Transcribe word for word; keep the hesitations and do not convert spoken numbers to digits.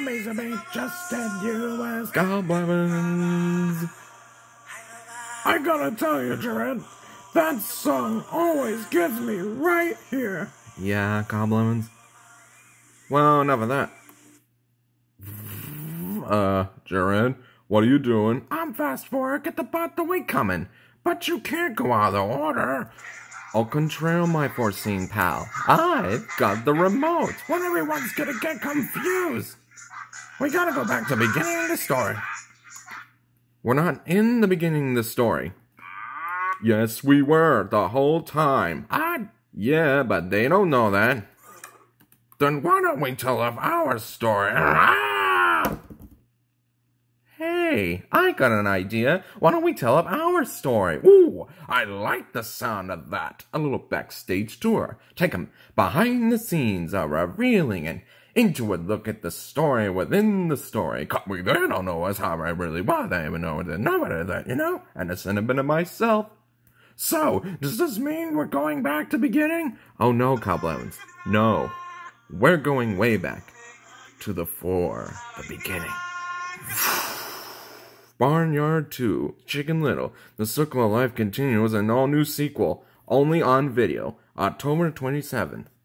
amazing me, just in you as Kyle Blevins. I gotta tell you, Jared, that song always gets me right here. Yeah, Kyle Blevins. Well, enough of that. Uh, Jared, what are you doing? I'm fast forward, get the part the week coming. But you can't go out of order. Au contraire, my foreseen pal. I've got the remote. Well, everyone's gonna get confused. We gotta go back to the beginning of the story. We're not in the beginning of the story. Yes, we were, the whole time. I... Yeah, but they don't know that. Then why don't we tell of our story? Ah! Hey, I got an idea. Why don't we tell up our story? Ooh, I like the sound of that. A little backstage tour. Take 'em behind the scenes, a revealing and into a look at the story within the story. Cause we they don't know us how I really was. They even know the nobody of that, you know? And a sentiment of myself. So, does this mean we're going back to beginning? Oh no, Kyle Blevins. No. We're going way back. To the fore. The beginning. Barnyard two, Chicken Little, The Circle of Life Continues, an all-new sequel, only on video, October twenty-seventh.